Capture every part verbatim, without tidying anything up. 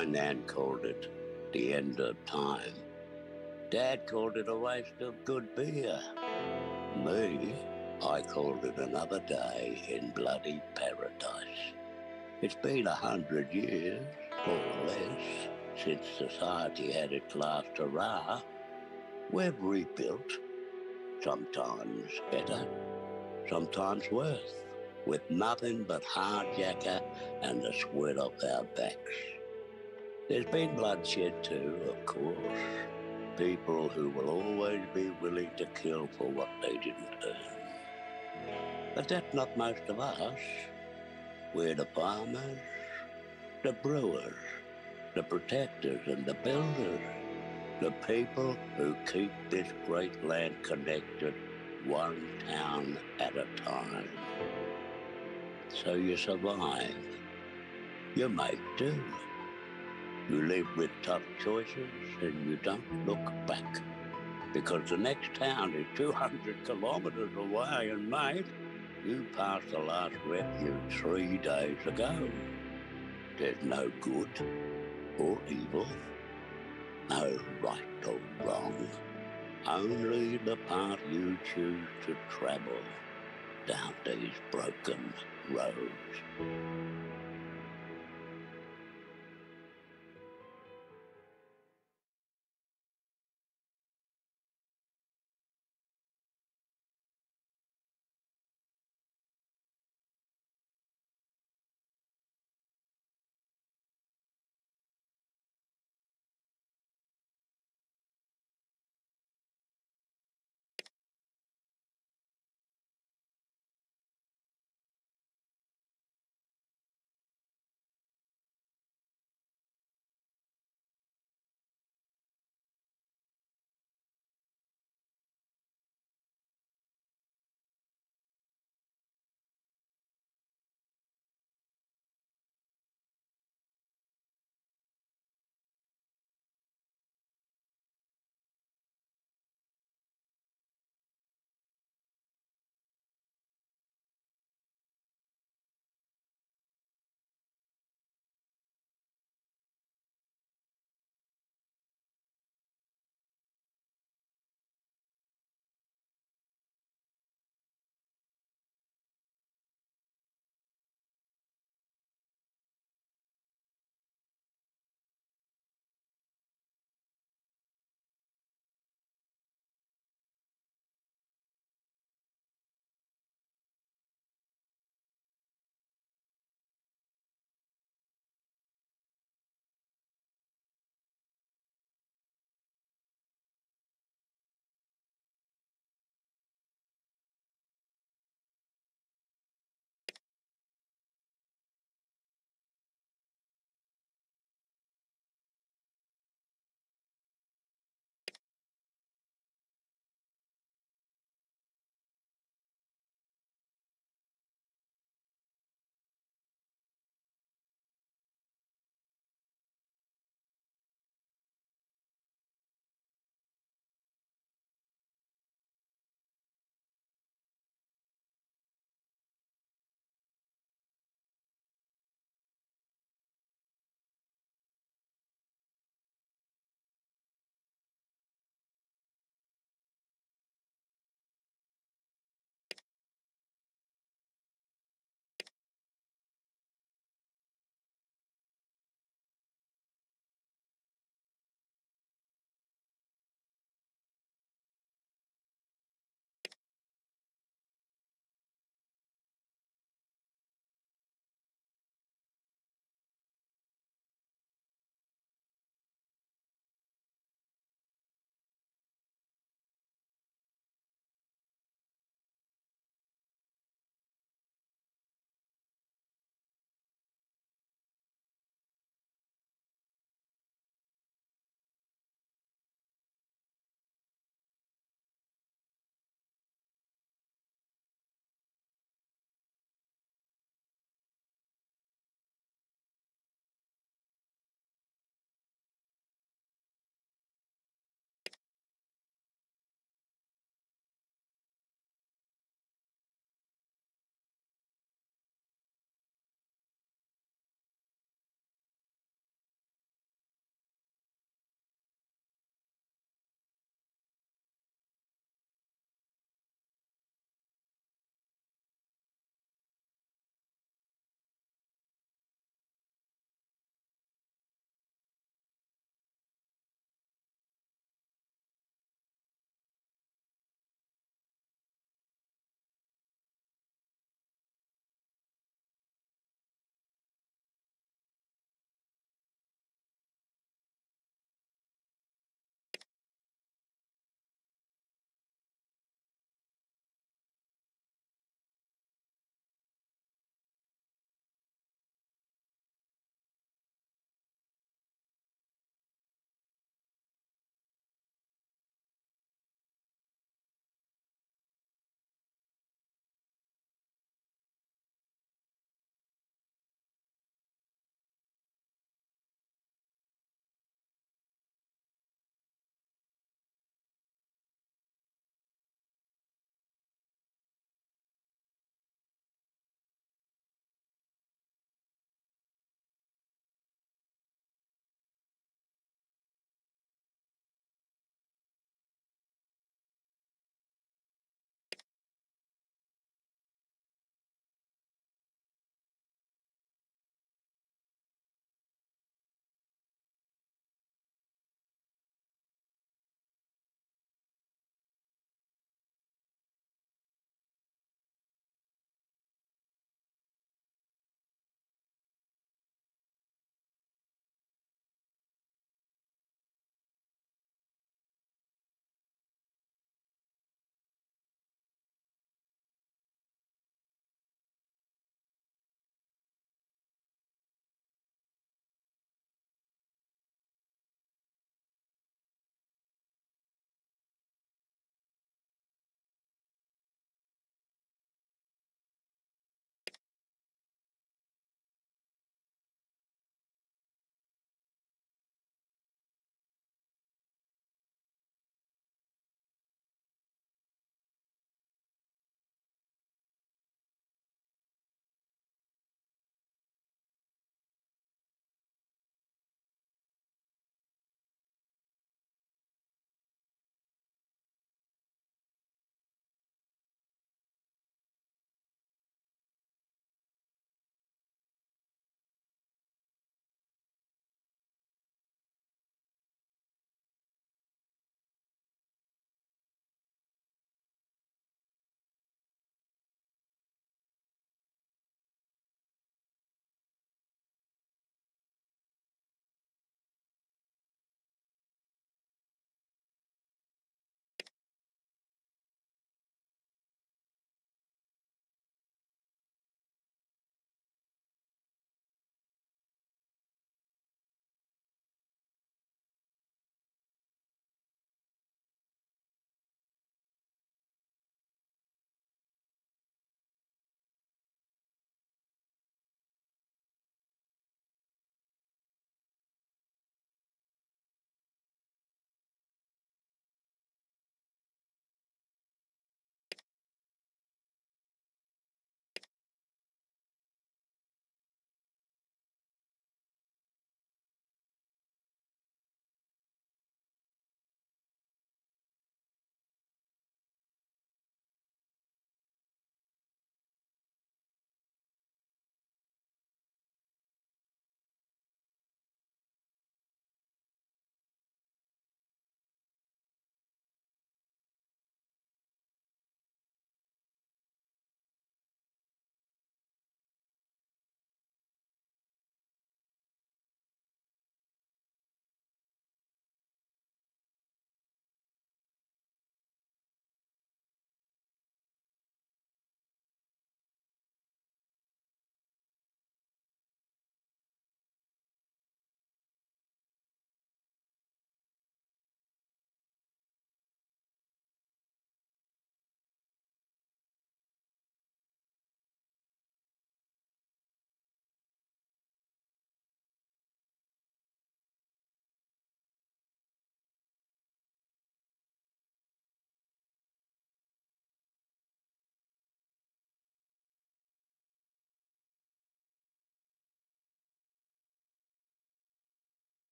My nan called it the end of time. Dad called it a waste of good beer. Me, I called it another day in bloody paradise. It's been a hundred years, or less, since society had its last hurrah. We've rebuilt, sometimes better, sometimes worse, with nothing but hardjacker and the sweat off our backs. There's been bloodshed too, of course. People who will always be willing to kill for what they didn't earn. But that's not most of us. We're the farmers, the brewers, the protectors and the builders, the people who keep this great land connected one town at a time. So you survive. You make do. You live with tough choices and you don't look back. Because the next town is two hundred kilometres away, and mate, you passed the last refuge three days ago. There's no good or evil, no right or wrong, only the path you choose to travel down these broken roads.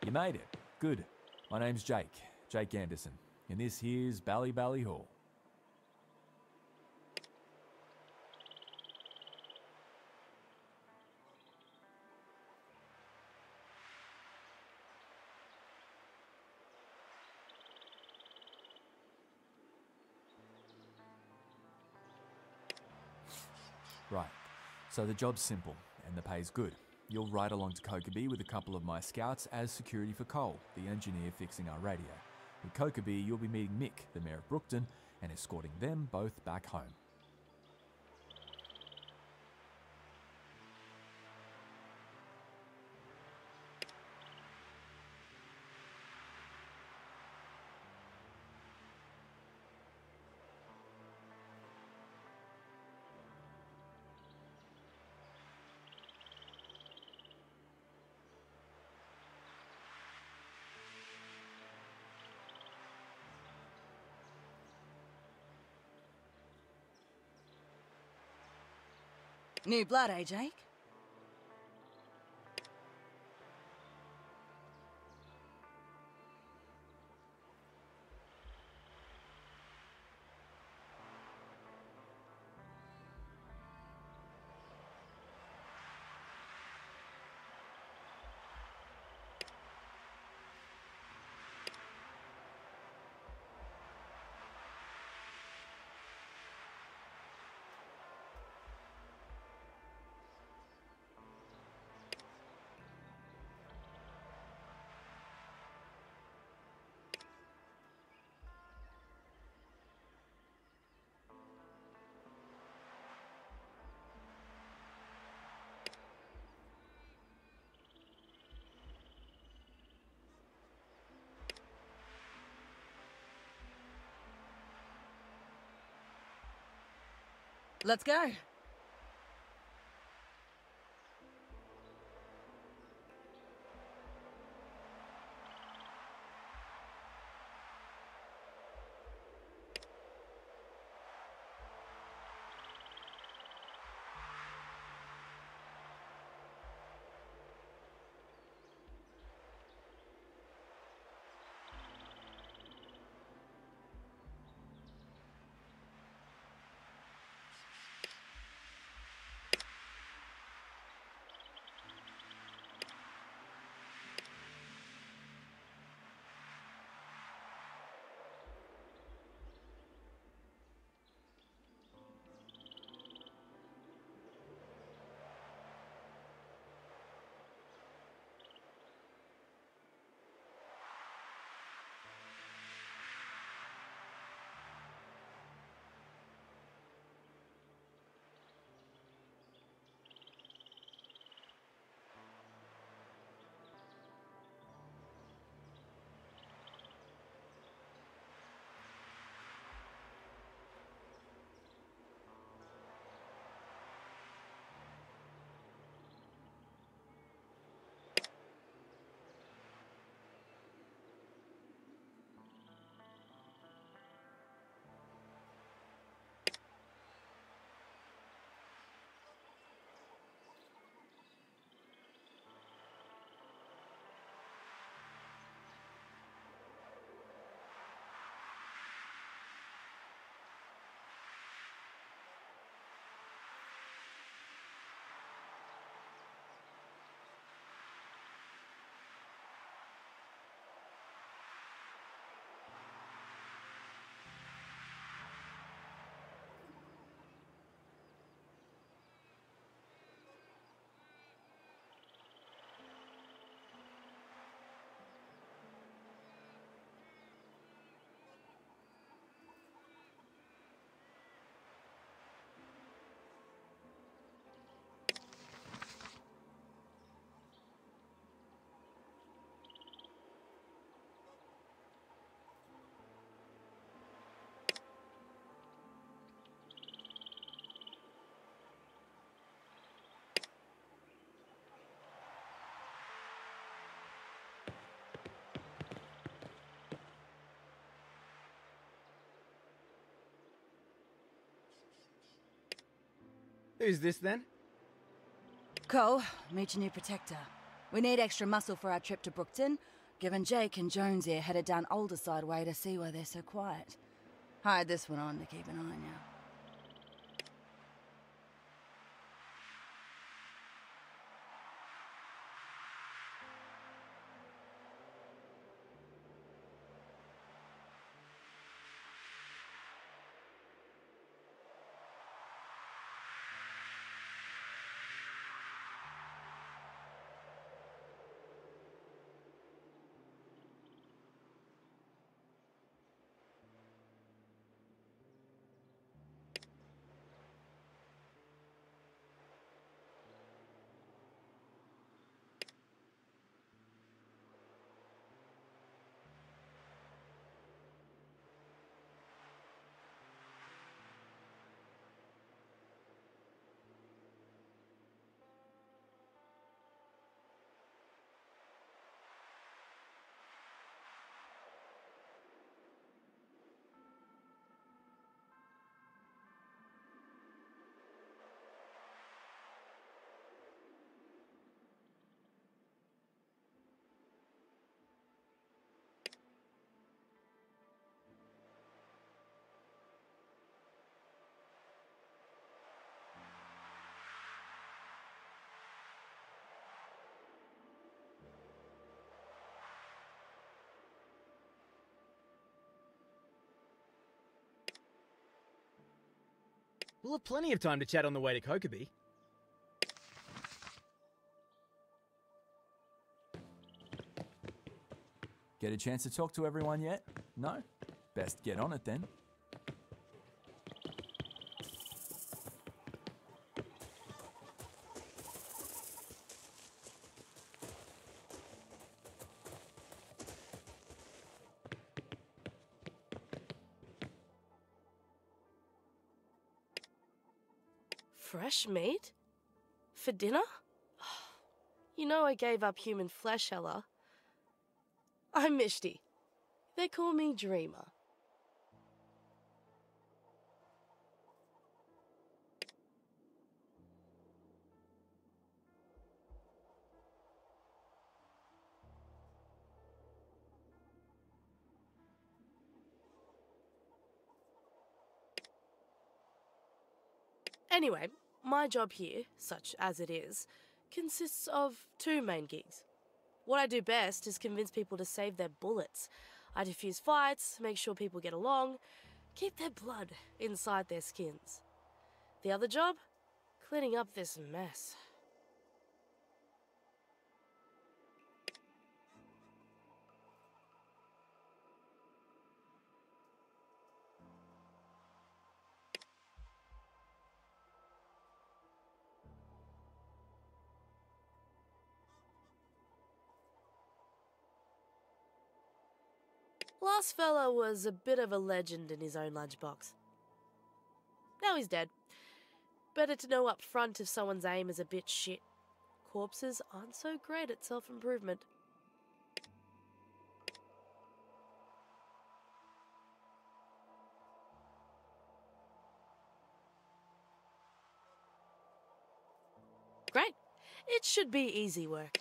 You made it. Good. My name's Jake. Jake Anderson. And this here's Bally Bally Hall. Right. So the job's simple, and the pay's good. You'll ride along to Kokobee with a couple of my scouts as security for Cole, the engineer fixing our radio. In Kokobee, you'll be meeting Mick, the mayor of Brookton, and escorting them both back home. New blood, eh, Jake? Let's go. Who's this then? Cole, meet your new protector. We need extra muscle for our trip to Brookton. given Jake and Jones here headed down Alderside way to see why they're so quiet. Hired this one on to keep an eye on you. We'll have plenty of time to chat on the way to Kokeby. Get a chance to talk to everyone yet? No? Best get on it then. Fresh meat? For dinner? You know I gave up human flesh, Ella. I'm Mishti. They call me Dreamer. Anyway, my job here, such as it is, consists of two main gigs. What I do best is convince people to save their bullets. I defuse fights, make sure people get along, keep their blood inside their skins. The other job? Cleaning up this mess. Last fella was a bit of a legend in his own lunchbox. Now he's dead. Better to know up front if someone's aim is a bit shit. Corpses aren't so great at self-improvement. Great. It should be easy work.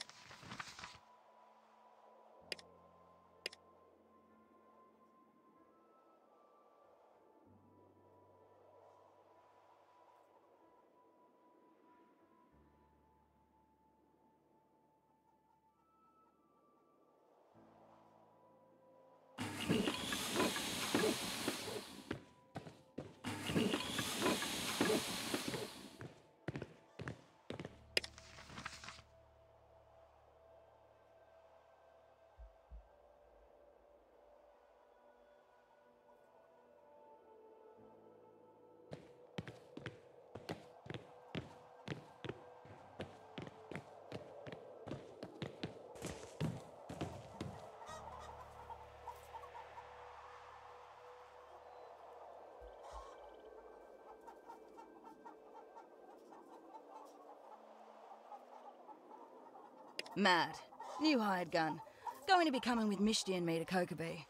Mad. New hired gun. Going to be coming with Mishti and me to Kokeby.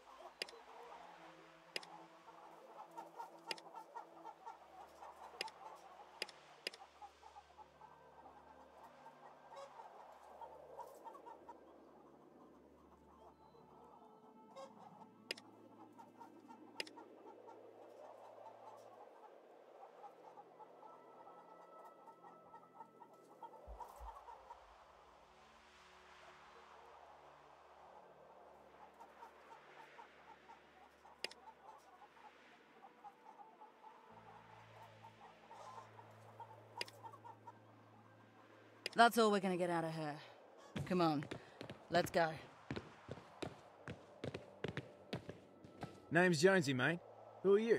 That's all we're gonna get out of her. Come on, let's go. Name's Jonesy, mate. Who are you?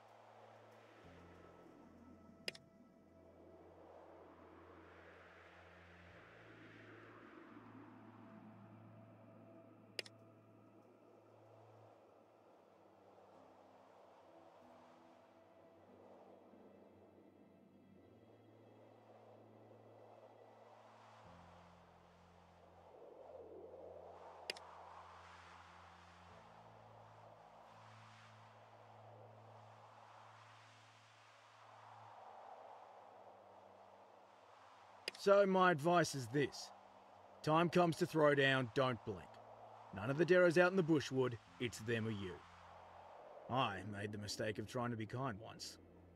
So my advice is this. Time comes to throw down, don't blink. None of the Derros out in the bush would, it's them or you. I made the mistake of trying to be kind once.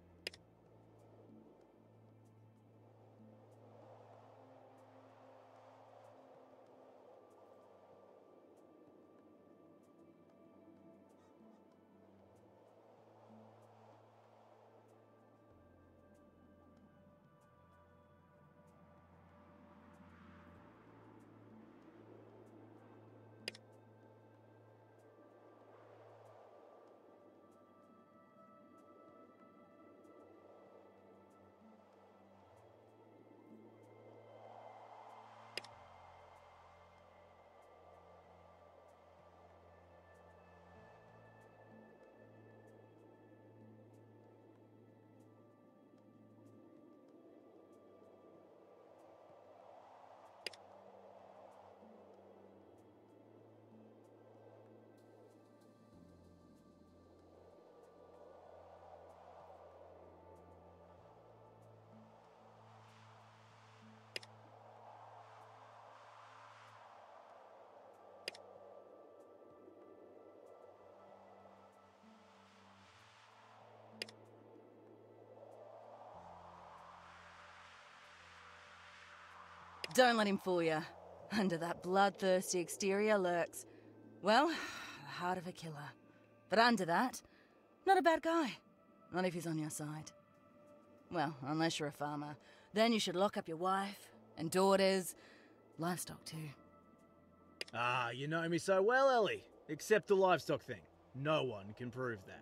Don't let him fool you. Under that bloodthirsty exterior lurks, well, the heart of a killer. But under that, not a bad guy. Not if he's on your side. Well, unless you're a farmer. Then you should lock up your wife and daughters, livestock too. Ah, you know me so well, Ellie. Except the livestock thing. No one can prove that.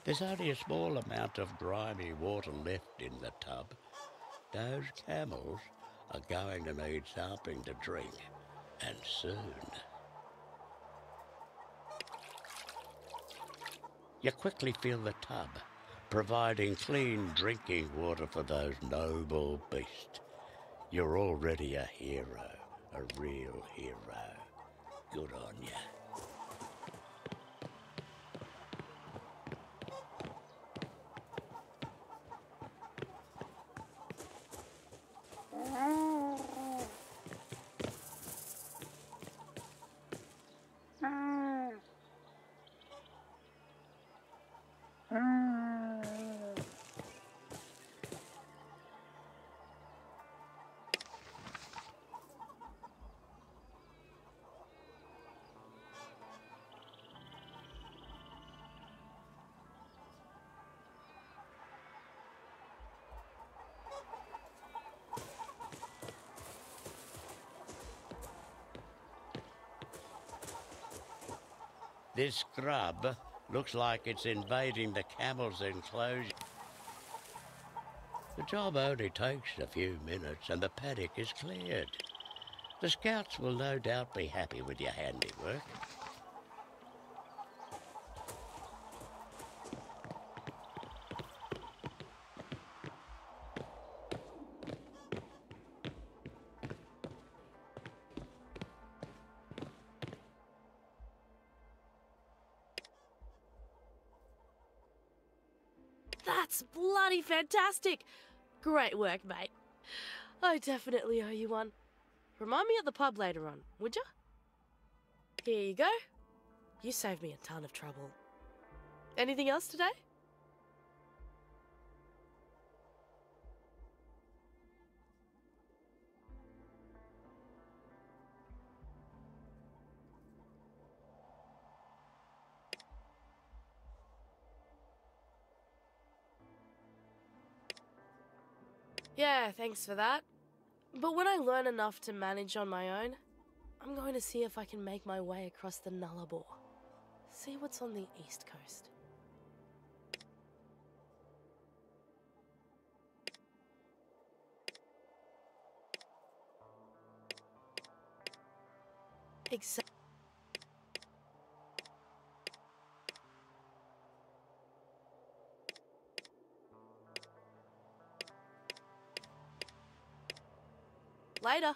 There's only a small amount of grimy water left in the tub. Those camels are going to need something to drink, and soon. You quickly fill the tub, providing clean drinking water for those noble beasts. You're already a hero, a real hero. Good on you. This scrub looks like it's invading the camel's enclosure. The job only takes a few minutes and the paddock is cleared. The scouts will no doubt be happy with your handiwork. That's bloody fantastic! Great work, mate. I definitely owe you one. Remind me at the pub later on, would ya? Here you go. You saved me a ton of trouble. Anything else today? Yeah, thanks for that. But when I learn enough to manage on my own, I'm going to see if I can make my way across the Nullarbor. See what's on the east coast. Exactly. Later.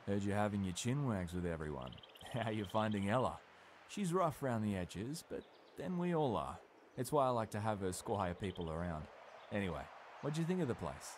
Heard you having your chin wags with everyone. How you finding Ella? She's rough round the edges, but then we all are. It's why I like to have her squire people around. Anyway, what'd you think of the place?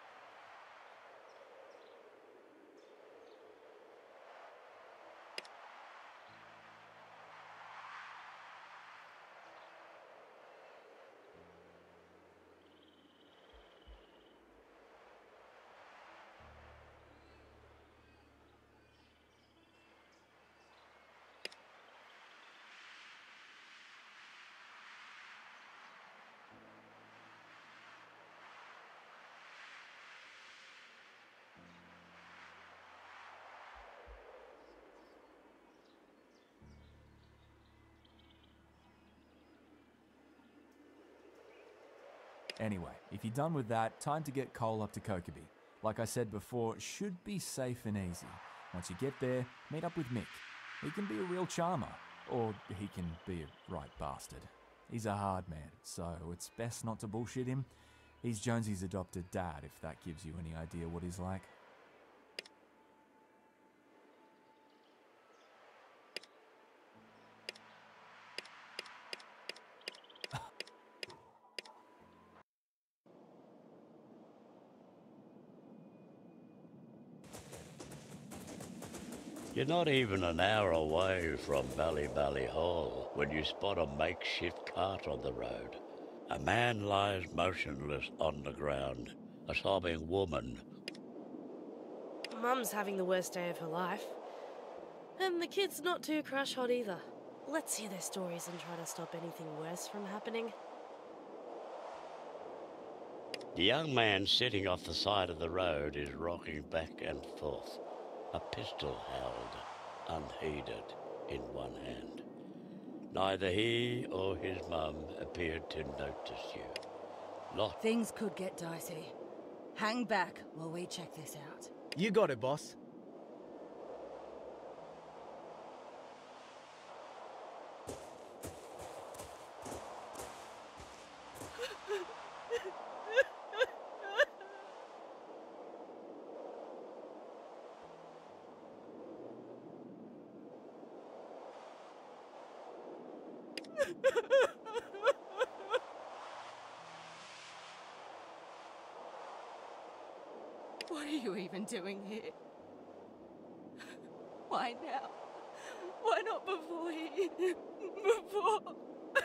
Anyway, if you're done with that, time to get Cole up to Kokeby. Like I said before, should be safe and easy. Once you get there, meet up with Mick. He can be a real charmer, or he can be a right bastard. He's a hard man, so it's best not to bullshit him. He's Jonesy's adopted dad, if that gives you any idea what he's like. You're not even an hour away from Bally Bally Hall when you spot a makeshift cart on the road. A man lies motionless on the ground, a sobbing woman. Mum's having the worst day of her life. And the kid's not too crush hot either. Let's hear their stories and try to stop anything worse from happening. The young man sitting off the side of the road is rocking back and forth, a pistol held, unheeded, in one hand. Neither he or his mum appeared to notice you. Not Things could get dicey. Hang back while we check this out. You got it, boss. What are you even doing here? Why now? Why not before he... before...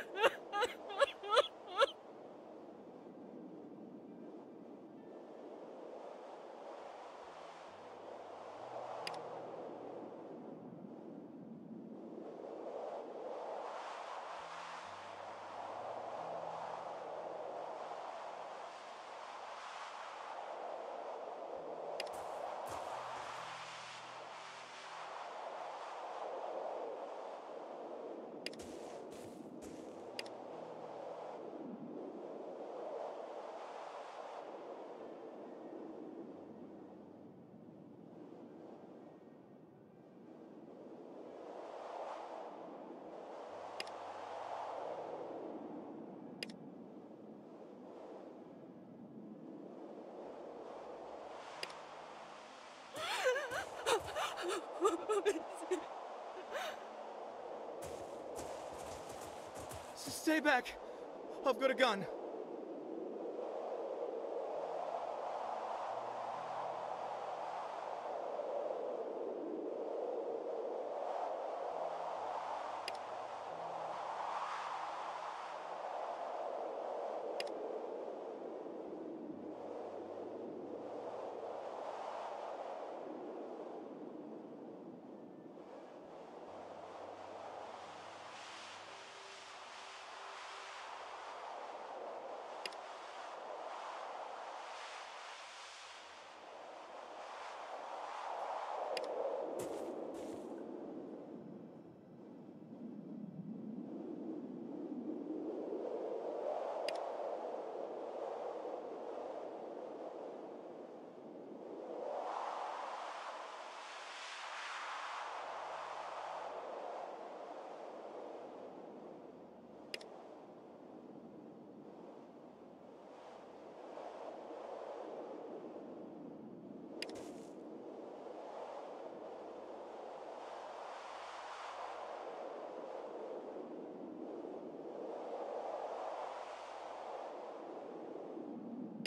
Stay back. I've got a gun.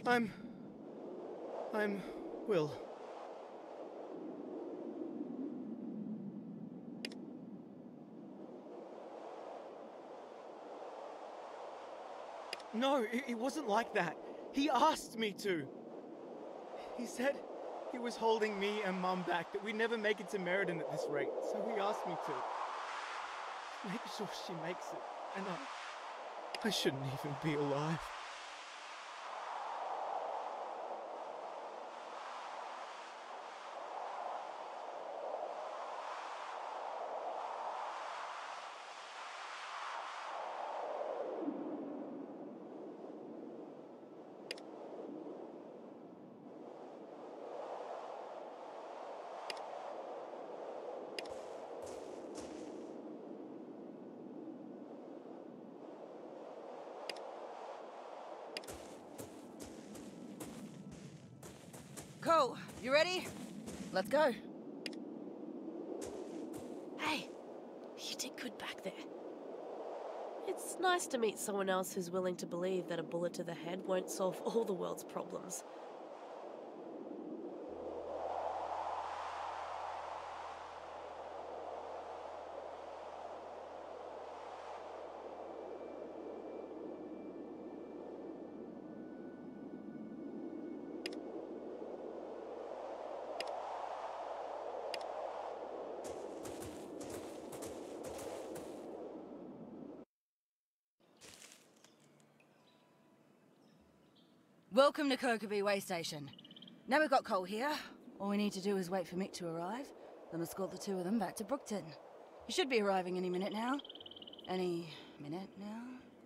I'm... I'm... Will. No, it, it wasn't like that. He asked me to. He said he was holding me and Mum back, that we'd never make it to Meriden at this rate, so he asked me to. Make sure she makes it, and I... I shouldn't even be alive. Cole, you ready? Let's go. Hey, you did good back there. It's nice to meet someone else who's willing to believe that a bullet to the head won't solve all the world's problems. Welcome to Kokeby Way Station. Now we've got Cole here, all we need to do is wait for Mick to arrive, then escort the two of them back to Brookton. He should be arriving any minute now. Any minute now?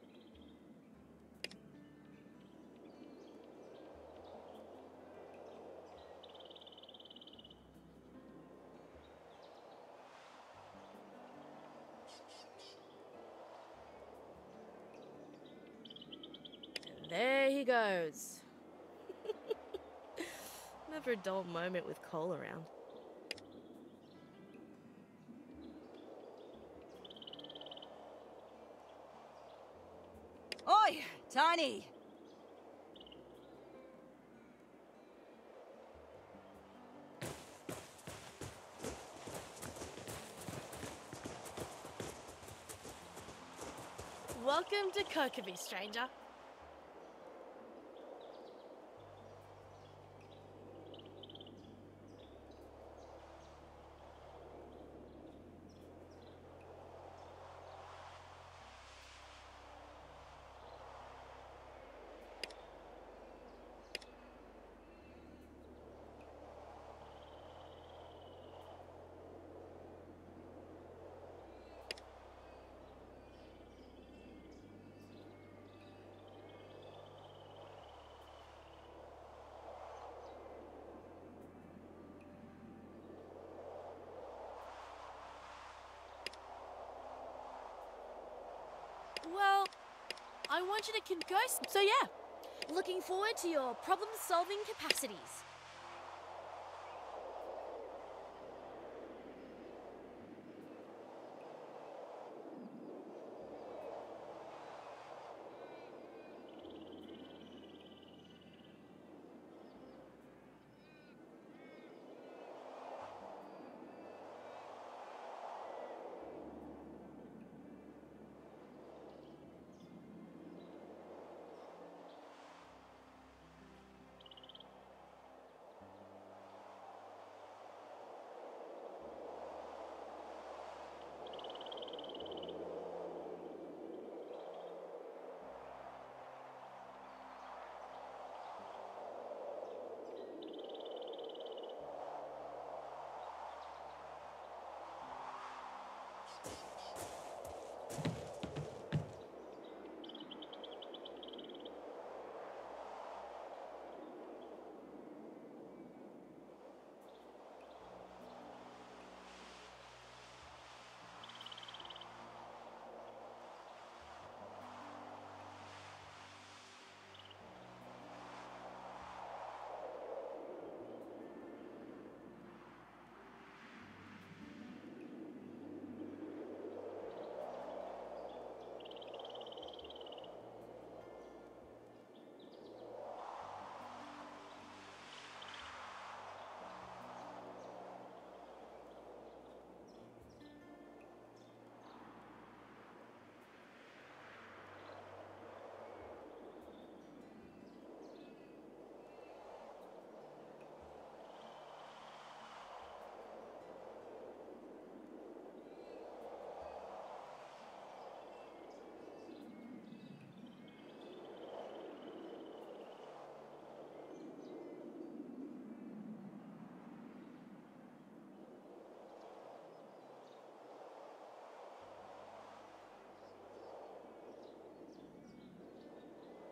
There he goes. Never a dull moment with Cole around. Oi, Tiny! Welcome to Kokeby, stranger. Well, I want you to con- ghost. So yeah, Looking forward to your problem-solving capacities.